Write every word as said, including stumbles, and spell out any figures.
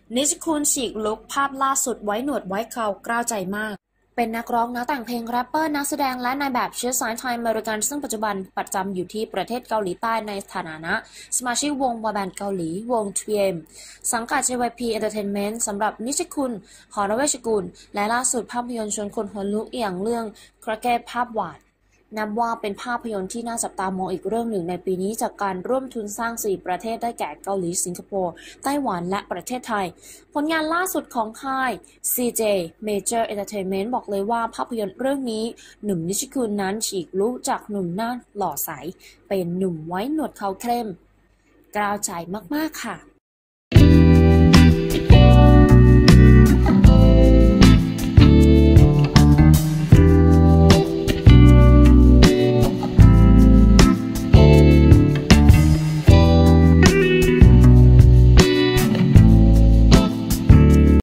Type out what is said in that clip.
นิชคุณฉีกลุคภาพล่าสุดไว้หนวดไว้เครากล้าวใจมากเป็นนักร้องนักแต่งเพลงแรปเปอร์นักแสดงและนายแบบเชื้อสายไทยอเมริกันซึ่งปัจจุบันประจำอยู่ที่ประเทศเกาหลีใต้ในฐานะสมาชิกวงบอยแบนด์เกาหลีวง ทรี เอ็ม สังกัด เจ วาย พี Entertainment สำหรับนิชคุณหอระเวชกุลและล่าสุดภาพยนตร์ชวนคนหัวลุกอย่างเรื่องกระแกภาพวาดนับว่าเป็นภาพยนตร์ที่น่าจับตามองอีกเรื่องหนึ่งในปีนี้จากการร่วมทุนสร้างสี่ประเทศได้แก่เกาหลีสิงคโปร์ไต้หวันและประเทศไทยผลงานล่าสุดของค่าย ซี เจ Major Entertainment บอกเลยว่าภาพยนตร์เรื่องนี้หนุ่มนิชคุณนั้นฉีกลุคจากหนุ่มหน้าหล่อใสเป็นหนุ่มไว้หนวดเขาเข้มกล้าวใจมากๆค่ะ